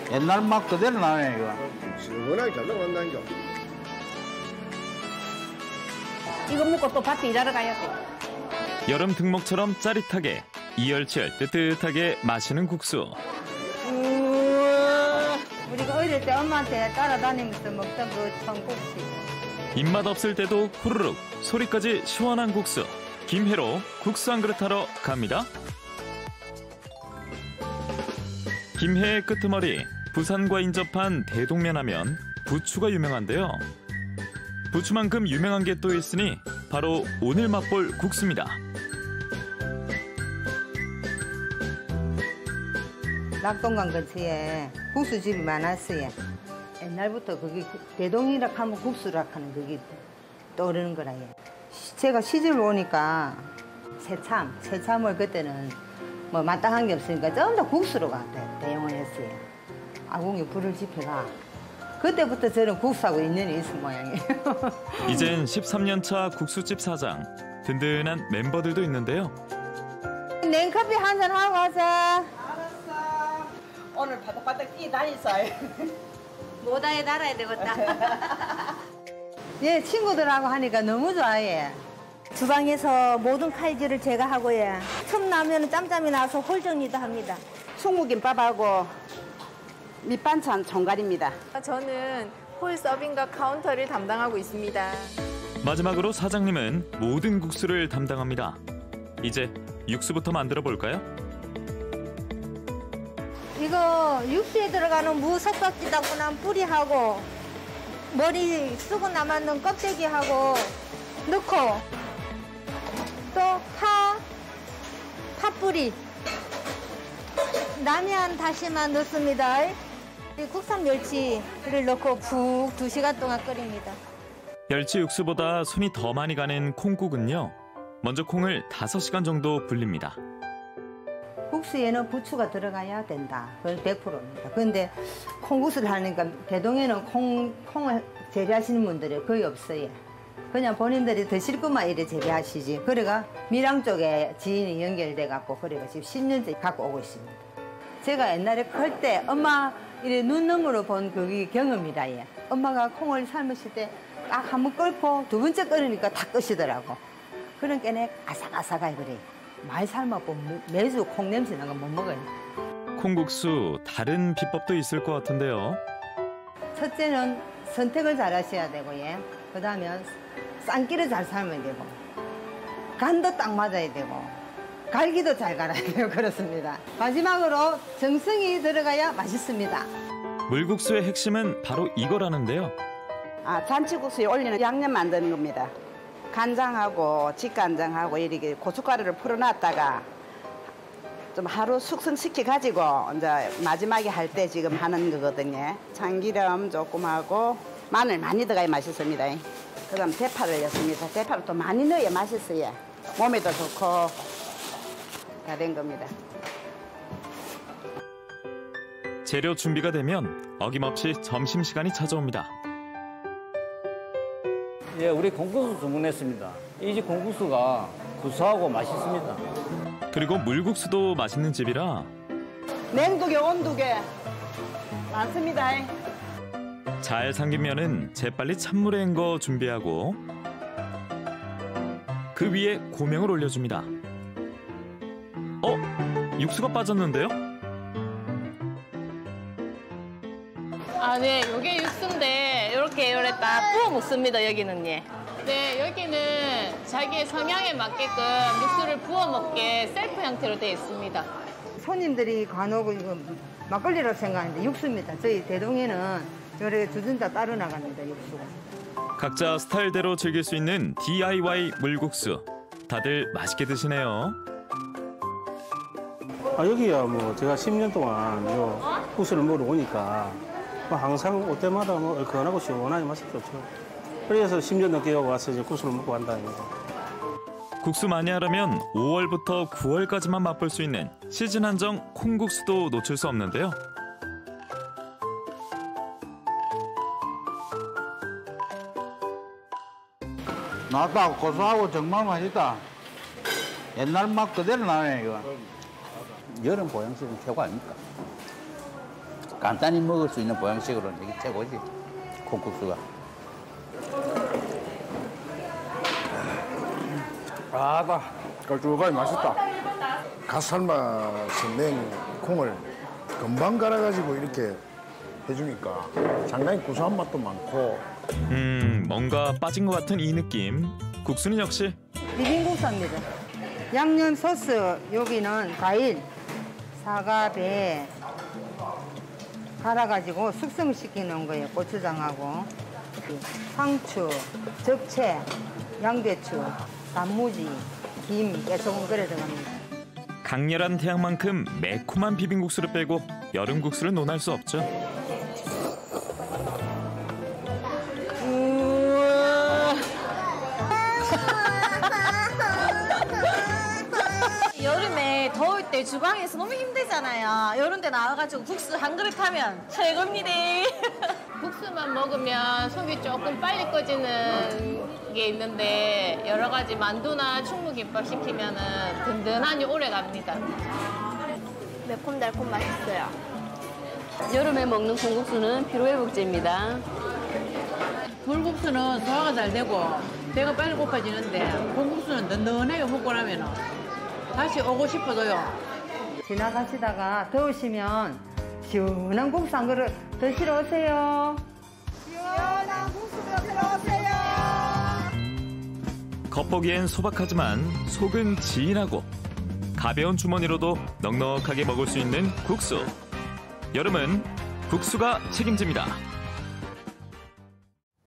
옛날 맛 그대로 나네, 이거. 시원하게 잘 나간다니까. 이거 먹고 또 밭에 일하러 가야 돼. 여름 등목처럼 짜릿하게, 이열치열 뜨뜻하게 마시는 국수. 우리가 어릴 때 엄마한테 따라다니면서 먹던 그 청국수. 입맛 없을 때도 후루룩, 소리까지 시원한 국수. 김해로 국수 한 그릇 하러 갑니다. 김해의 끄트머리, 부산과 인접한 대동면하면 부추가 유명한데요. 부추만큼 유명한 게 또 있으니 바로 오늘 맛볼 국수입니다. 낙동강 근처에 국수집이 많았어요. 옛날부터 거기 대동이라 하면 국수라 하는 그게 떠오르는 거라요. 제가 시집을 오니까 새참을 그때는 뭐 마땅한 게 없으니까 전부 다 국수로 대용을 했어요. 아궁이 불을 지펴가. 그때부터 저는 국수하고 인연이 있은 모양이에요. 이젠 13년 차 국수집 사장, 든든한 멤버들도 있는데요. 냉커피 한잔 하고 가자. 알았어. 오늘 바닥바닥 뛰다니서. 모다에 달아야 되겠다. 예, 친구들하고 하니까 너무 좋아해. 주방에서 모든 칼질을 제가 하고요. 틈 나면 짬짬이 나서 홀 정리도 합니다. 충무김밥하고 밑반찬 총괄입니다. 저는 홀 서빙과 카운터를 담당하고 있습니다. 마지막으로 사장님은 모든 국수를 담당합니다. 이제 육수부터 만들어 볼까요? 이거 육수에 들어가는 무 석박지 닦고난 뿌리하고 머리 쓰고 남았는 껍데기하고 넣고 또 파뿌리 라면 다시마 넣습니다. 국산 멸치를 넣고 푹 2시간 동안 끓입니다. 멸치 육수보다 손이 더 많이 가는 콩국은요. 먼저 콩을 5시간 정도 불립니다. 국수에는 부추가 들어가야 된다. 그건 100%입니다. 그런데 콩국수를 하니까 대동에는 콩을 재배하시는 분들이 거의 없어요. 그냥 본인들이 드실 것만 이래 재배하시지. 그래가 밀양 쪽에 지인이 연결돼 갖고 그래가 지금 10년째 갖고 오고 있습니다. 제가 옛날에 클 때 엄마 이래 눈너머로 본 그게 경험이라 예. 엄마가 콩을 삶으실 때 딱 한번 끓고 두 번째 끓으니까 다 끄시더라고. 그러니까 내 아삭아삭하게 그래. 많이 삶아보면 매주 콩 냄새 나는 거 못 먹어요. 콩국수 다른 비법도 있을 것 같은데요. 첫째는 선택을 잘 하셔야 되고 예. 그다음에 쌈기를 잘 삶아야 되고 간도 딱 맞아야 되고 갈기도 잘 갈아야 되고 그렇습니다. 마지막으로 정성이 들어가야 맛있습니다. 물국수의 핵심은 바로 이거라는데요. 잔치국수에 올리는 양념 만드는 겁니다. 간장하고 직간장하고 이렇게 고춧가루를 풀어놨다가 좀 하루 숙성시켜 가지고 이제 마지막에 할 때 지금 하는 거거든요. 참기름 조금 하고 마늘 많이 들어가야 맛있습니다. 그다음 대파를 넣습니다. 대파를 또 많이 넣어야 맛있어요. 몸에도 좋고 다 된 겁니다. 재료 준비가 되면 어김없이 점심시간이 찾아옵니다. 예, 우리 콩국수 주문했습니다. 이 집 콩국수가 구수하고 맛있습니다. 그리고 물국수도 맛있는 집이라 냉두개, 온두개 많습니다. 잘 삼긴 면은 재빨리 찬물에 헹궈 준비하고 그 위에 고명을 올려줍니다. 육수가 빠졌는데요? 네, 요게 육수인데 이렇게 딱 부어 먹습니다, 여기는 예. 네, 여기는 자기의 성향에 맞게끔 육수를 부어 먹게 셀프 형태로 되어 있습니다. 손님들이 간혹 이거 막걸리라고 생각하는데 육수입니다. 저희 대동에는 요래 주전자 따로 나갑니다, 육수가. 각자 스타일대로 즐길 수 있는 DIY 물국수. 다들 맛있게 드시네요. 여기야 뭐 제가 10년 동안 요 국수를 먹으러 오니까 항상 올 때마다 얼큰하고 시원하게 맛이 좋죠. 그래서 10년 넘게 여기 와서 이제 국수를 먹고 간다입니다. 국수 마니아라면 5월부터 9월까지만 맛볼 수 있는 시즌 한정 콩국수도 놓칠 수 없는데요. 나도 고소하고 정말 맛있다. 옛날 맛 그대로 나네, 이거. 여름 보양식은 최고 아닙니까? 간단히 먹을 수 있는 보양식으로는 이게 최고지. 콩국수가. 아다 걸쭉하니 맛있다. 갓 삶아서 낸 콩을 금방 갈아가지고 이렇게 해주니까 상당히 구수한 맛도 많고. 뭔가 빠진 것 같은 이 느낌. 국수는 역시 비빔국수입니다. 양념 소스 여기는 과일, 사과, 배 갈아가지고 숙성시켜 놓은 거예요. 고추장하고 상추, 적채, 양배추, 단무지, 김, 깨소금 끓여 들어갑니다. 강렬한 태양만큼 매콤한 비빔국수를 빼고 여름 국수를 논할 수 없죠. 여름에 더울 때 주방에서 너무 힘들잖아요. 이런 데 나와가지고 국수 한 그릇 하면 최고입니다. 국수만 먹으면 속이 조금 빨리 꺼지는 게 있는데 여러 가지 만두나 충무김밥 시키면은 든든하니 오래 갑니다. 매콤달콤 맛있어요. 여름에 먹는 콩국수는 피로회복제입니다. 굴국수는 소화가 잘 되고 배가 빨리 고파지는데 콩국수는 든든하게 먹고 나면 다시 오고 싶어져요. 지나가시다가 더우시면 시원한 국수 한 그릇 드시러 오세요. 시원한 국수 드시러 오세요. 겉보기엔 소박하지만 속은 진하고 가벼운 주머니로도 넉넉하게 먹을 수 있는 국수. 여름은 국수가 책임집니다.